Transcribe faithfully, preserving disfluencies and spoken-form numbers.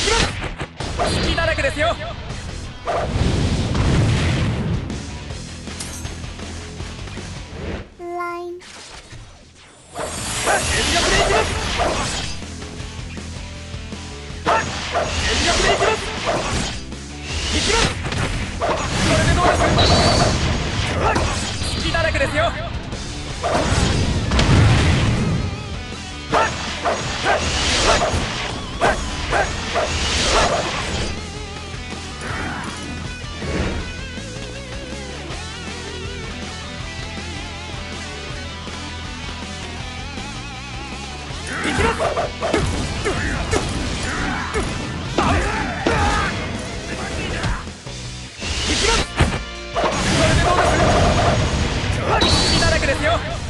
ます。隙だらけですよ。 ライン。 全力でいきます。全力でいきます。いきます。これでどうです。隙だらけですよ。いきます。いきます。これでどうです。隙だらけですよ。